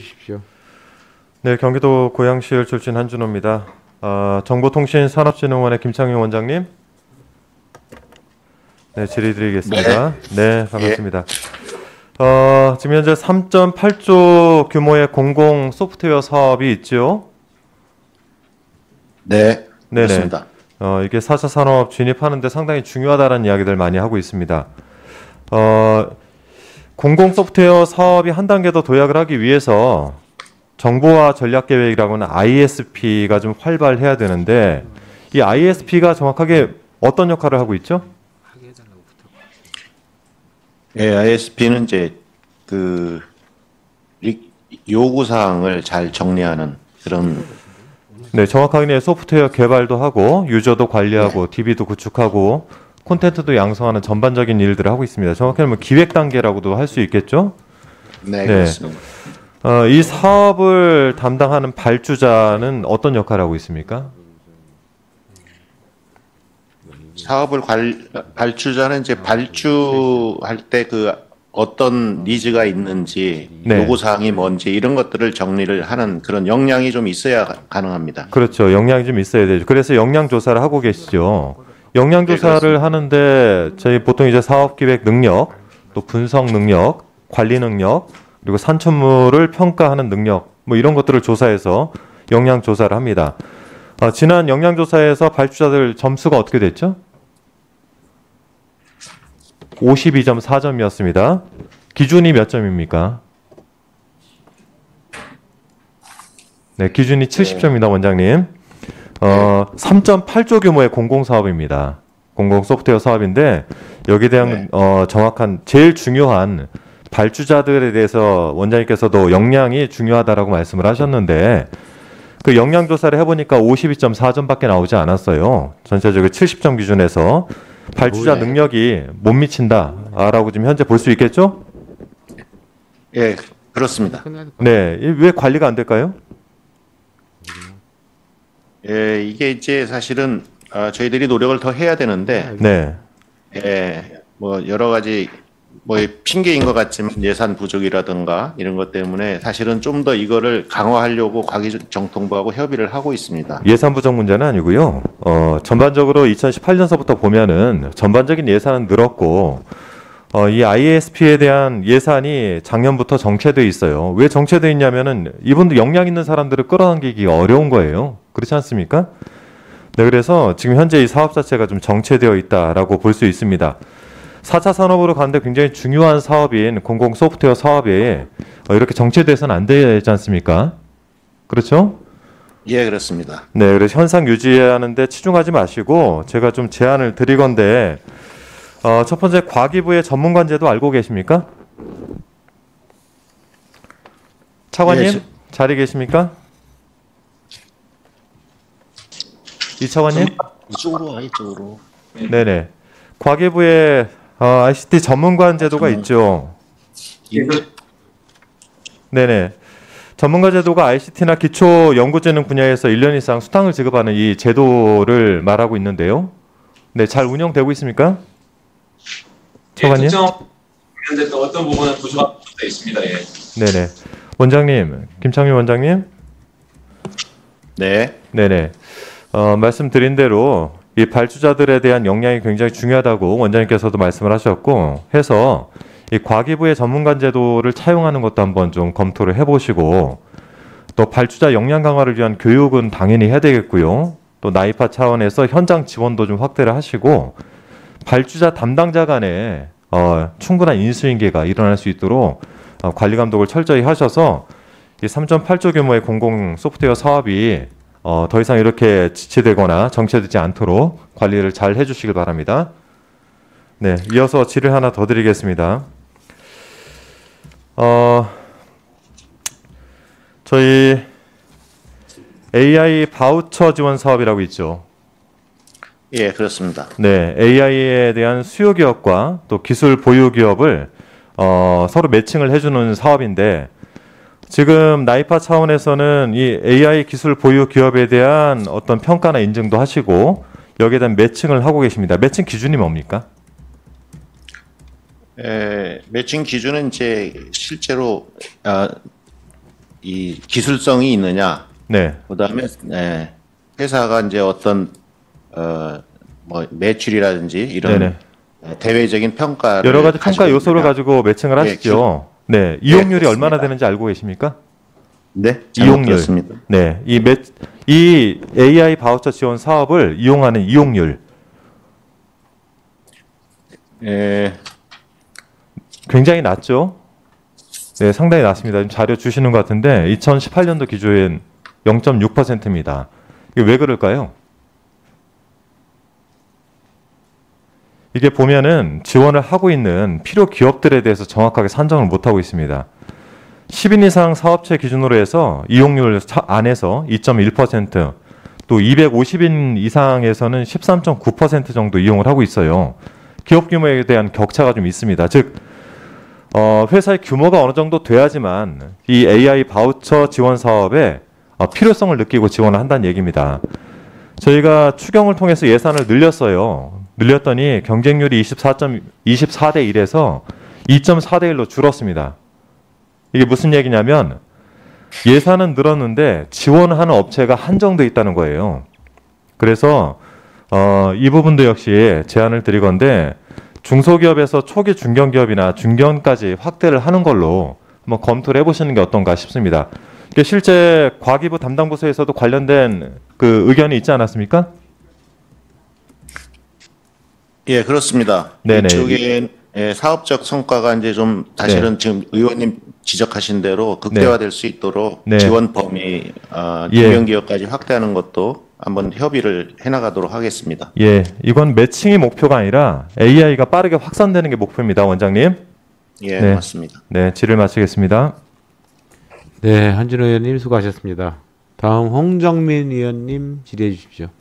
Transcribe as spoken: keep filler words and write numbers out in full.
주십시오. 네, 경기도 고양시을 출신 한준호입니다. 어, 정보통신산업진흥원의 김창용 원장님. 네, 질의드리겠습니다. 네, 네 반갑습니다. 예. 어, 지금 현재 삼 점 팔 조 규모의 공공 소프트웨어 사업이 있죠? 네, 네네. 그렇습니다. 어, 이게 사 차 산업 진입하는 데 상당히 중요하다는 이야기들 많이 하고 있습니다. 어, 공공 소프트웨어 사업이 한 단계 더 도약을 하기 위해서 정보화 전략계획이라고는 아이에스피가 좀 활발해야 되는데 이 아이에스피가 정확하게 어떤 역할을 하고 있죠? 예, 아이에스피는 이제 그 요구 사항을 잘 정리하는 그런. 네, 정확하게 소프트웨어 개발도 하고 유저도 관리하고 네. 디비도 구축하고 콘텐츠도 양성하는 전반적인 일들을 하고 있습니다. 정확히 뭐 기획 단계라고도 할 수 있겠죠? 네, 네. 그렇습니다. 어, 이 사업을 담당하는 발주자는 어떤 역할을 하고 있습니까? 사업을 관, 발주자는 이제 발주할 때 그 어떤 니즈가 있는지, 네. 요구 사항이 뭔지 이런 것들을 정리를 하는 그런 역량이 좀 있어야 가능합니다. 그렇죠. 역량이 좀 있어야 되죠. 그래서 역량 조사를 하고 계시죠. 역량 조사를 네, 하는데 저희 보통 이제 사업 기획 능력, 또 분석 능력, 관리 능력, 그리고 산출물을 평가하는 능력, 뭐 이런 것들을 조사해서 역량 조사를 합니다. 어, 지난 역량 조사에서 발주자들 점수가 어떻게 됐죠? 오십이 점 사 점이었습니다. 기준이 몇 점입니까? 네, 기준이 칠십 점입니다, 원장님. 어, 삼 점 팔 조 규모의 공공사업입니다. 공공 소프트웨어 사업인데 여기에 대한 네. 어, 정확한 제일 중요한 발주자들에 대해서 원장님께서도 역량이 중요하다라고 말씀을 하셨는데 그 역량 조사를 해보니까 오십이 점 사 점밖에 나오지 않았어요. 전체적으로 칠십 점 기준에서 발주자 뭐예요? 능력이 못 미친다라고 지금 현재 볼 수 있겠죠? 예, 그렇습니다. 네, 왜 관리가 안 될까요? 예, 이게 이제 사실은 어, 저희들이 노력을 더 해야 되는데, 네, 예, 뭐 여러 가지 뭐 핑계인 것 같지만 예산 부족이라든가 이런 것 때문에 사실은 좀 더 이거를 강화하려고 과기정통부하고 협의를 하고 있습니다. 예산 부족 문제는 아니고요. 어, 전반적으로 이천십팔 년서부터 보면은 전반적인 예산은 늘었고 어, 이 아이에스피에 대한 예산이 작년부터 정체돼 있어요. 왜 정체돼 있냐면은 이분들 역량 있는 사람들을 끌어당기기 어려운 거예요. 그렇지 않습니까? 네, 그래서 지금 현재 이 사업 자체가 좀 정체되어 있다라고 볼 수 있습니다. 사 차 산업으로 가는데 굉장히 중요한 사업인 공공 소프트웨어 사업이 이렇게 정체돼서는 안 되지 않습니까? 그렇죠? 예, 그렇습니다. 네, 그래서 현상 유지하는데 치중하지 마시고 제가 좀 제안을 드리건데 어, 첫 번째 과기부의 전문관제도 알고 계십니까? 차관님 예, 저... 자리 계십니까? 이 차관님? 이쪽으로 와, 이쪽으로. 네네. 과기부의 어, 아이씨티 전문관 제도가 전문... 있죠. 예. 네네. 전문가 제도가 아이씨티나 기초 연구재능 분야에서 일 년 이상 수당을 지급하는 이 제도를 말하고 있는데요. 네, 잘 운영되고 있습니까? 차관님? 예, 특정 어떤 부분은 부족한 부분도 있습니다. 예. 네네. 원장님, 김창민 원장님. 네. 네네. 어, 말씀드린 대로 이 발주자들에 대한 역량이 굉장히 중요하다고 원장님께서도 말씀을 하셨고 해서 이 과기부의 전문관 제도를 차용하는 것도 한번 좀 검토를 해보시고 또 발주자 역량 강화를 위한 교육은 당연히 해야 되겠고요. 또 나이파 차원에서 현장 지원도 좀 확대를 하시고 발주자 담당자 간에 어, 충분한 인수인계가 일어날 수 있도록 어, 관리 감독을 철저히 하셔서 이 삼 점 팔 조 규모의 공공 소프트웨어 사업이 어, 더 이상 이렇게 지체되거나 정체되지 않도록 관리를 잘 해주시길 바랍니다. 네, 이어서 질의 하나 더 드리겠습니다. 어, 저희 에이아이 바우처 지원 사업이라고 있죠. 예, 그렇습니다. 네, 에이아이에 대한 수요 기업과 또 기술 보유 기업을 어, 서로 매칭을 해주는 사업인데 지금 나이파 차원에서는 이 에이아이 기술 보유 기업에 대한 어떤 평가나 인증도 하시고 여기에 대한 매칭을 하고 계십니다. 매칭 기준이 뭡니까? 에, 매칭 기준은 이제 실제로 아, 이 기술성이 있느냐, 네. 그다음에 예, 회사가 이제 어떤 어, 뭐 매출이라든지 이런 네네. 대외적인 평가를 여러 가지 평가 가지고 요소를 있느냐. 가지고 매칭을 예, 하시죠. 네. 이용률이 그렇습니다. 얼마나 되는지 알고 계십니까? 네, 잘못 이용률. 들었습니다. 네. 이 매, 이 에이아이 바우처 지원 사업을 이용하는 이용률 예, 굉장히 낮죠. 네, 상당히 낮습니다. 지금 자료 주시는 것 같은데 이천십팔 년도 기조엔 영 점 육 퍼센트입니다. 이게 왜 그럴까요? 이게 보면은 지원을 하고 있는 필요 기업들에 대해서 정확하게 산정을 못하고 있습니다. 십 인 이상 사업체 기준으로 해서 이용률 차- 안에서 이 점 일 퍼센트, 또 이백오십 인 이상에서는 십삼 점 구 퍼센트 정도 이용을 하고 있어요. 기업 규모에 대한 격차가 좀 있습니다. 즉, 어, 회사의 규모가 어느 정도 돼야지만 이 에이아이 바우처 지원 사업에 어, 필요성을 느끼고 지원을 한다는 얘기입니다. 저희가 추경을 통해서 예산을 늘렸어요. 늘렸더니 경쟁률이 이십사 대 일에서 이 점 사 대 일로 줄었습니다. 이게 무슨 얘기냐면 예산은 늘었는데 지원하는 업체가 한정돼 있다는 거예요. 그래서 어, 이 부분도 역시 제안을 드리건데 중소기업에서 초기 중견기업이나 중견까지 확대를 하는 걸로 한번 검토를 해보시는 게 어떤가 싶습니다. 이게 실제 과기부 담당 부서에서도 관련된 그 의견이 있지 않았습니까? 예, 그렇습니다. 네네. 이쪽에 예, 사업적 성과가 이제 좀 사실은 지금 의원님 지적하신 대로 극대화될 수 있도록 네. 지원 범위 어, 예. 중견기업까지 확대하는 것도 한번 협의를 해나가도록 하겠습니다. 예, 이건 매칭이 목표가 아니라 에이아이가 빠르게 확산되는 게 목표입니다, 원장님. 예, 네. 맞습니다. 네, 질의를 마치겠습니다. 네, 한준호 의원님 수고하셨습니다. 다음 홍정민 의원님 질의해 주십시오.